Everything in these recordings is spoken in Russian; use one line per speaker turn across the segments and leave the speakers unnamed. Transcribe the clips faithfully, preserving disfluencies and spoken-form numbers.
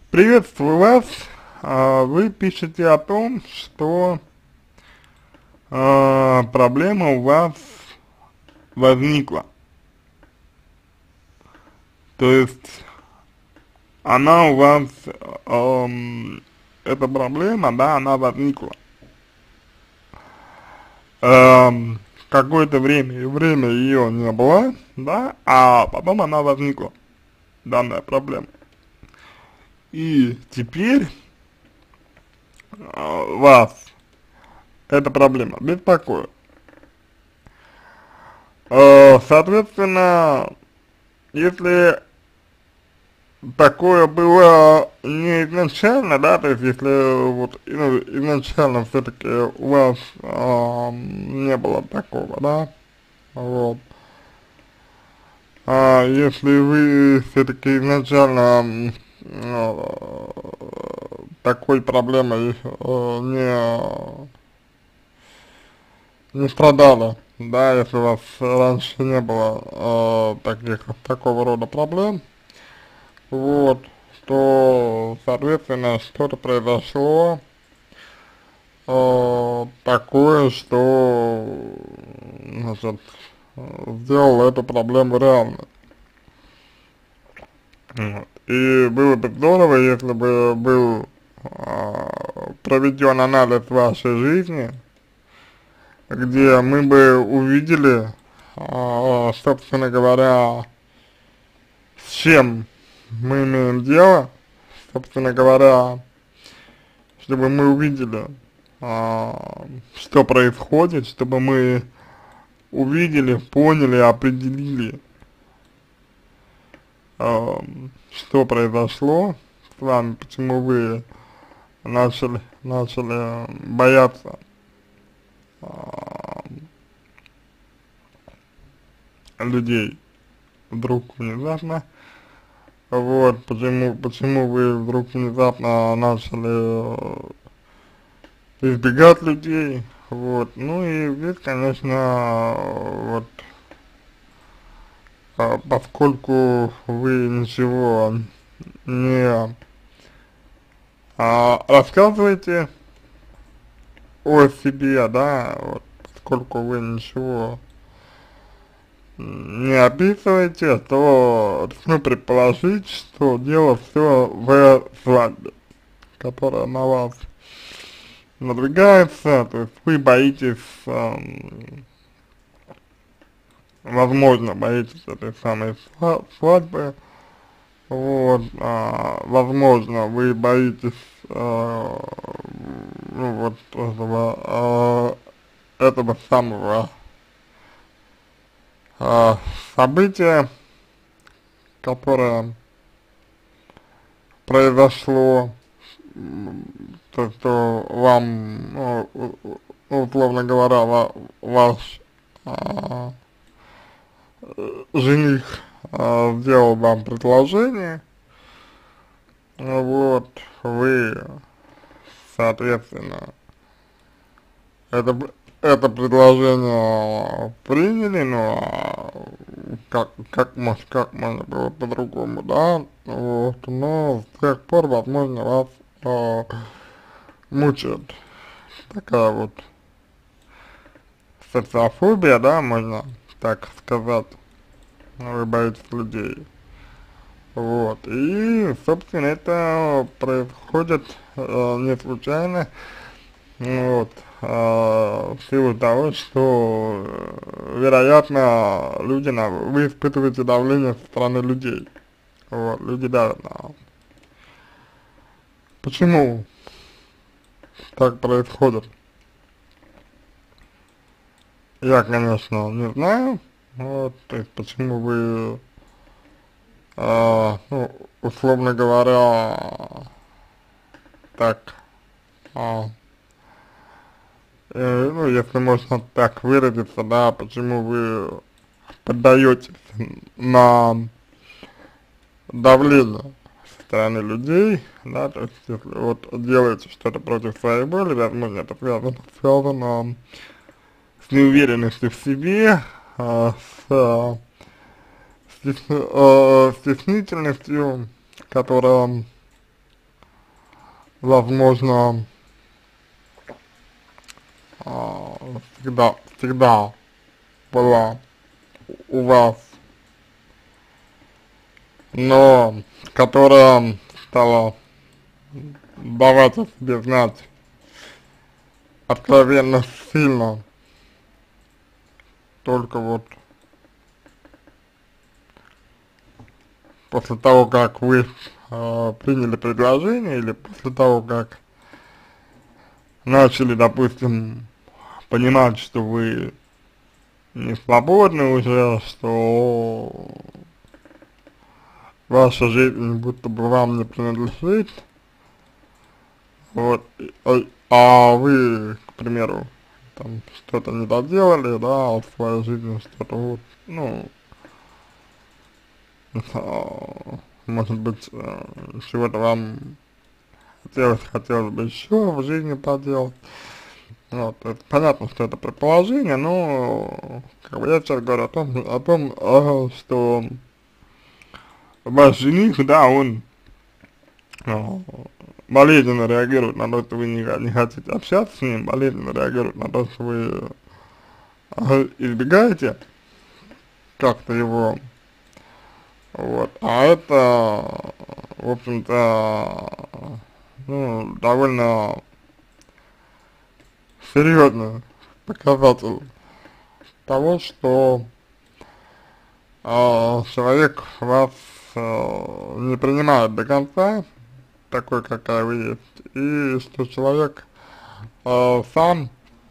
Приветствую вас. А, Вы пишете о том, что а, проблема у вас возникла. То есть она у вас, ам, эта проблема, да, она возникла. Ам, Какое-то время, время ее не было, да, а потом она возникла, данная проблема. И теперь а, вас эта проблема беспокоит. Э, Соответственно, если такое было не изначально, да, то есть если вот ну, изначально все-таки у вас а, не было такого, да, вот, а если вы все-таки изначально м, а, такой проблемой а, не, не страдали, да, если у вас раньше не было а, таких, такого рода проблем, вот, то, соответственно, что-то произошло э, такое, что, значит, сделало эту проблему реальной. Вот. И было бы здорово, если бы был э, проведен анализ вашей жизни, где мы бы увидели, э, собственно говоря, с чем мы имеем дело, собственно говоря, чтобы мы увидели, а, что происходит, чтобы мы увидели, поняли, определили, а, что произошло с вами, почему вы начали, начали бояться а, людей вдруг внезапно. Вот, почему, почему вы вдруг внезапно начали избегать людей, вот, ну и здесь, конечно, вот, а, поскольку вы ничего не а, рассказываете о себе, да, вот, поскольку вы ничего не описываете, то рискну предположить, что дело все в свадьбе, которая на вас надвигается, то есть вы боитесь, эм, возможно, боитесь этой самой сва свадьбы, вот, а, возможно, вы боитесь, э, ну, вот, этого, э, этого самого э, события, которое произошло, то, что вам, ну, условно говоря, ва ваш а, жених а, сделал вам предложение, вот, вы, соответственно, это, это предложение приняли, но как, как, может, как можно было по-другому, да, вот, но с тех пор, возможно, вас а, мучает такая вот социофобия, да, можно так сказать, вы боитесь людей. Вот, и, собственно, это происходит э, не случайно, вот, э, в силу того, что, э, вероятно, люди, на, вы испытываете давление со стороны людей, вот, люди давят на вас. Почему так происходит? Я, конечно, не знаю, вот, то есть, почему вы, э, ну, условно говоря, так, а, э, ну, если можно так выразиться, да, почему вы поддаетесь на давление со стороны людей, да, то есть, если вот делаете что-то против своей воли, возможно, это связано, связано с неуверенностью в себе, а, с, а, стес, а, стеснительностью, которая возможно, а, всегда, всегда была у вас, но которая стала давать о себе знать откровенно сильно, только вот после того, как вы э, приняли предложение, или после того, как начали, допустим, понимать, что вы не свободны уже, что ваша жизнь будто бы вам не принадлежит, вот, а, а вы, к примеру, там что-то не доделали, да, в своей жизни, что-то вот, ну, а, может быть, э, чего-то вам хотелось, хотелось бы еще в жизни поделать. Вот, это понятно, что это предположение, но как бы я сейчас говорю о том, о том, э, что ваш жених, да, он э, болезненно реагирует на то, что вы не, не хотите общаться с ним, болезненно реагирует на то, что вы э, избегаете как-то его, вот, а это, в общем-то, ну, довольно серьезный показатель того, что э, человек вас э, не принимает до конца, такой, какая вы есть, и что человек э, сам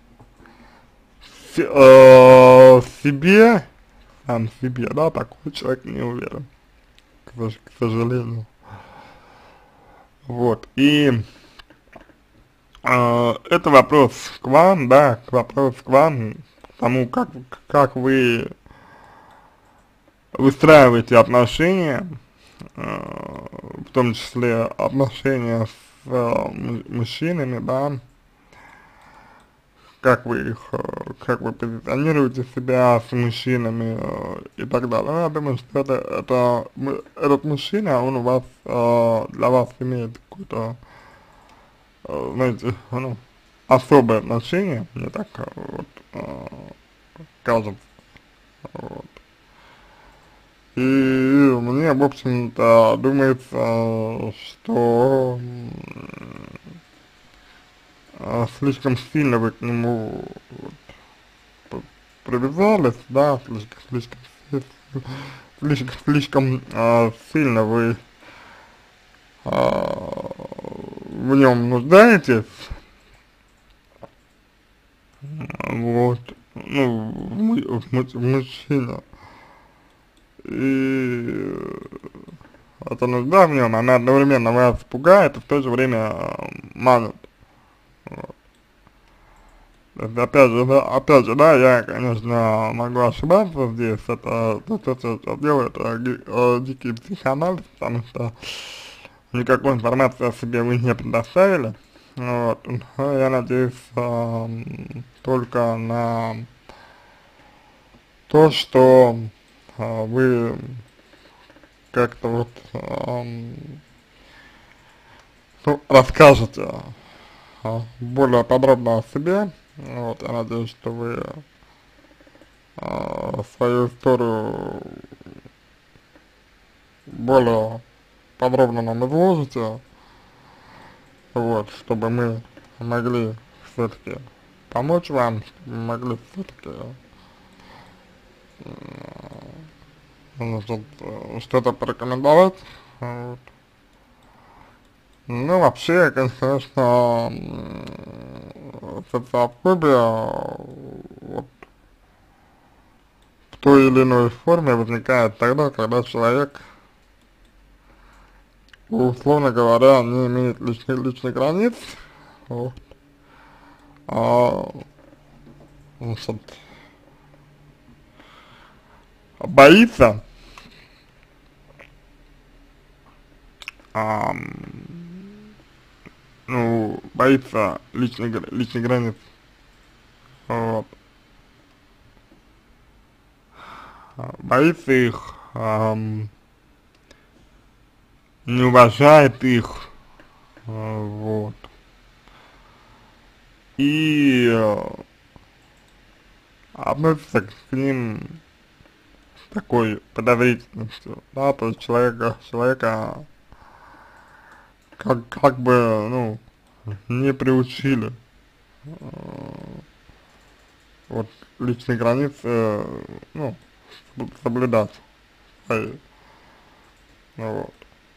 с, э, себе, сам себе, да, такой человек не уверен, к, сож- к сожалению. Вот, и э, это вопрос к вам, да, к вопрос к вам, к тому, как, как вы выстраиваете отношения, э, в том числе отношения с э, мужчинами, да, как вы их, э, как вы позиционируете себя с мужчинами э, и так далее. Ну, я думаю, что это, это, мы- этот мужчина, он у вас, э, для вас имеет какое-то, э, знаете, ну, особое отношение, мне так э, вот, э, кажется, вот. И мне, в общем-то, думается, что м, слишком сильно вы к нему вот привязались, да, слишком, слишком, слишком, слишком а, сильно вы а, в нем нуждаетесь, вот, ну, в, му- в, му- в мужчине, и эта нужда в нем, она одновременно вас пугает и в то же время а, манит. Вот. То есть, опять же, да, опять же, да, я, конечно, могу ошибаться здесь, это, то, что я сейчас делаю, это ди- э, дикий психоанализ, потому что никакой информации о себе вы не предоставили, вот, но я надеюсь эм, только на то, что э, вы как-то вот эм, ну, расскажете э, более подробно о себе, вот, я надеюсь, что вы э, свою историю более подробно нам изложите, вот, чтобы мы могли все-таки помочь вам, чтобы мы могли все-таки значит, э, что-то порекомендовать, вот. Ну, вообще, конечно, м, социофобия вот, в той или иной форме возникает тогда, когда человек, условно говоря, не имеет личных, личных границ, вот, а, значит, боится, ам, ну, боится личных, гра- личных границ, вот, а, боится их, ам, не уважает их, А, вот. И э, относится к ним с такой подозрительностью, да, то есть человека, человека как, как бы, ну, не приучили э, вот личные границы, э, ну, соблюдать свои, ну, вот.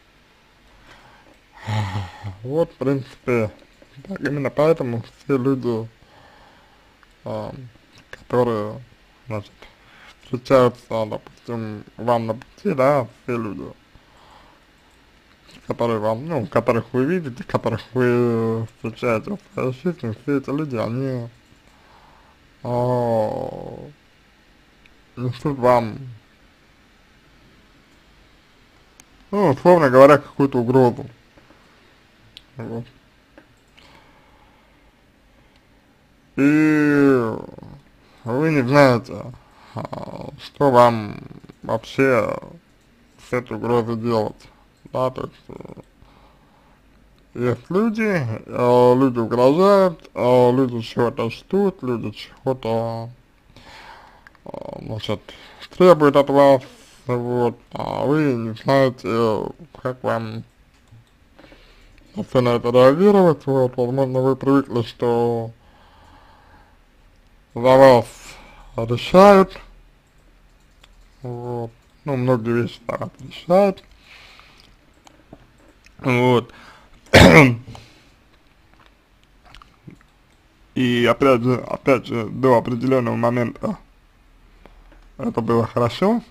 Вот, в принципе, так, именно поэтому все люди, а, которые, значит, встречаются, допустим, вам на пути, да, все люди, которые вам, ну, которых вы видите, которых вы встречаете в своей жизни, все эти люди, они а, несут вам, ну, условно говоря, какую-то угрозу. Вот. И вы не знаете, а, что вам вообще с этой угрозой делать, да, то есть э, есть люди, э, люди угрожают, э, люди чего-то ждут, люди чего-то, э, значит, требуют от вас, вот, а вы не знаете, как вам на все на это реагировать, вот, возможно, вы привыкли, что за вас решают, вот, ну, многие вещи за вас решают, вот, и опять же, опять же, до определенного момента это было хорошо,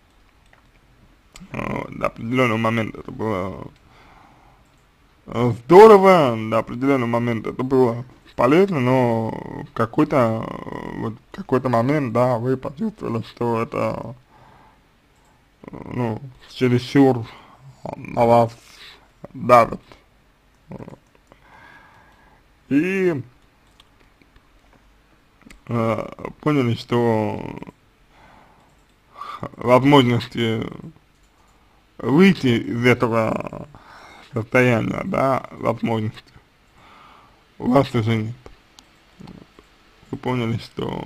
вот, до определенного момента это было э, здорово, до определенного момента это было полезно, но в какой-то, э, вот, в какой-то момент, да, вы почувствовали, что это, э, ну, чересчур на вас давит, вот. И э, поняли, что возможности выйти из этого состояния, да, возможности у вас уже нет. Вы поняли, что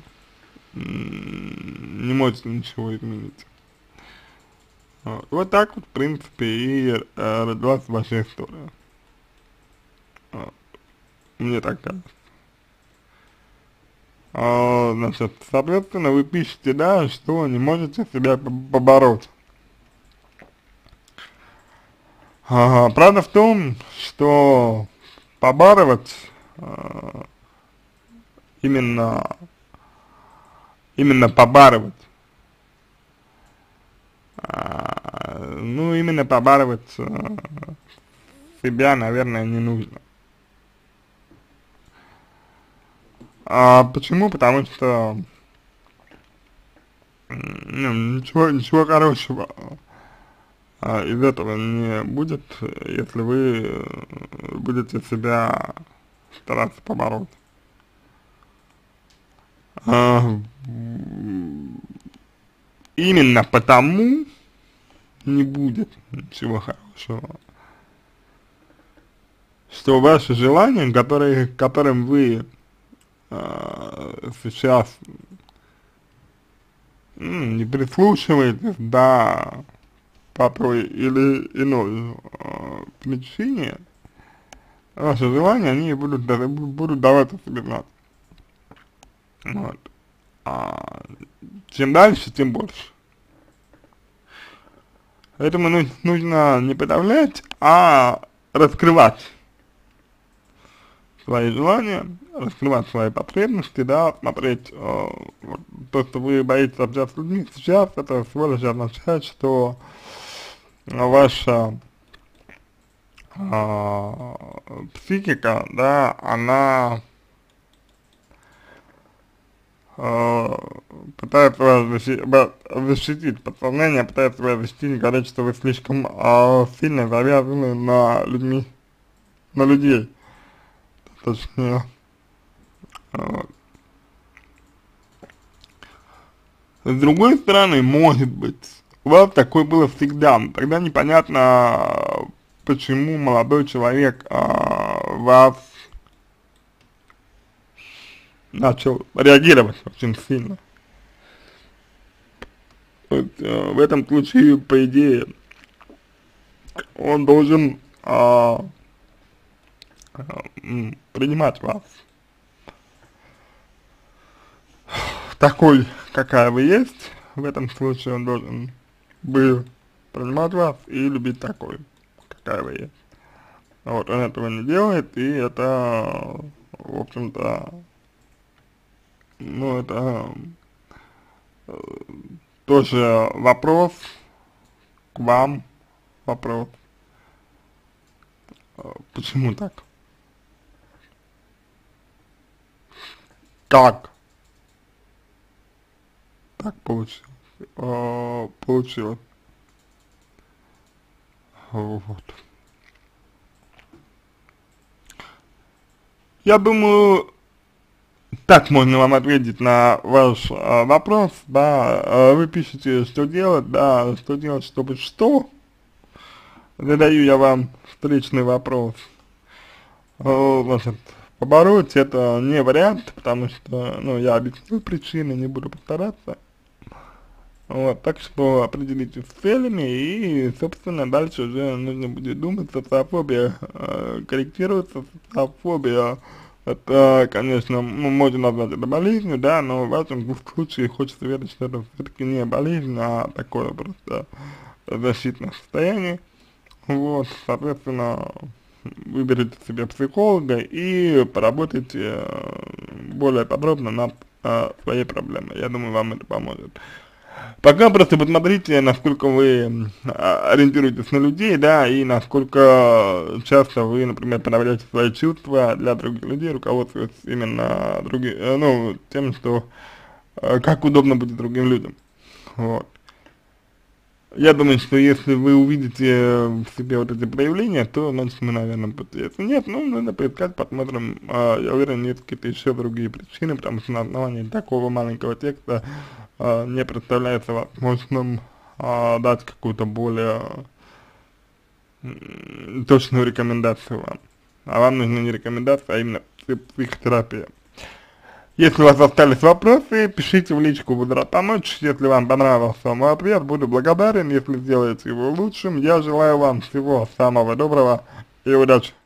м, не можете ничего изменить. Вот, вот так вот, в принципе, и э, родилась ваша история. Вот, мне так кажется. А, значит, соответственно, вы пишете, да, что не можете себя побороть. А, правда в том, что побарывать а, именно, именно побарывать, а, ну, именно побарывать а, себя, наверное, не нужно. А почему? Потому что, ну, ничего, ничего хорошего а, из этого не будет, если вы э, будете себя стараться побороть. А, именно потому не будет ничего хорошего, что ваши желания, которые, к которым вы а, сейчас м, не прислушиваетесь, да, по той или иной э, причине, ваши желания, они будут, да- будут давать о себе знать. Вот. А чем дальше, тем больше. Поэтому ну, нужно не подавлять, а раскрывать свои желания, раскрывать свои потребности, да, смотреть, э, вот, то, что вы боитесь общаться с людьми сейчас, это всего лишь означает, что ваша а, психика, да, она а, пытается вас защитить, защитить, подсознание пытается вас защитить, не говорит, что вы слишком а, сильно завязаны на людьми, на людей, точнее. Вот. С другой стороны, может быть, у вас такое было всегда, но тогда непонятно, почему молодой человек а, вас начал реагировать очень сильно. Вот, э, в этом случае, по идее, он должен а, а, м, принимать вас такой, какая вы есть. В этом случае он должен был принимать вас и любить такой, какая вы есть. Вот, он этого не делает, и это, в общем-то, ну, это э, тоже вопрос к вам, вопрос, э, почему так? Как так получилось? Э, получилось. Вот. Я думаю, так можно вам ответить на ваш э, вопрос, да, э, вы пишете, что делать, да, что делать, чтобы что, задаю я вам встречный вопрос, э, значит, побороть это не вариант, потому что, ну, я объяснил причины, не буду повторяться, вот, так что определитесь с целями и, собственно, дальше уже нужно будет думать, социофобия э, корректируется, социофобия. Это, конечно, ну, можно назвать это болезнью, да, но в вашем случае хочется верить, что это все-таки не болезнь, а такое просто защитное состояние. Вот, соответственно, выберите себе психолога и поработайте э, более подробно над э, своей проблемой. Я думаю, вам это поможет. Пока просто посмотрите, насколько вы а, ориентируетесь на людей, да, и насколько часто вы, например, проявляете свои чувства для других людей, руководствуясь именно други, э, ну, тем, что э, как удобно будет другим людям. Вот. Я думаю, что если вы увидите в себе вот эти проявления, то, значит, мы, наверное, пути. Если нет, ну, нужно поискать, посмотрим. А, я уверен, есть какие-то еще другие причины, потому что на основании такого маленького текста а, не представляется возможным а, дать какую-то более м, точную рекомендацию вам. А вам нужна не рекомендация, а именно психотерапия. Если у вас остались вопросы, пишите в личку, буду рад помочь. Если вам понравился мой ответ, буду благодарен. Если сделаете его лучшим, я желаю вам всего самого доброго и удачи.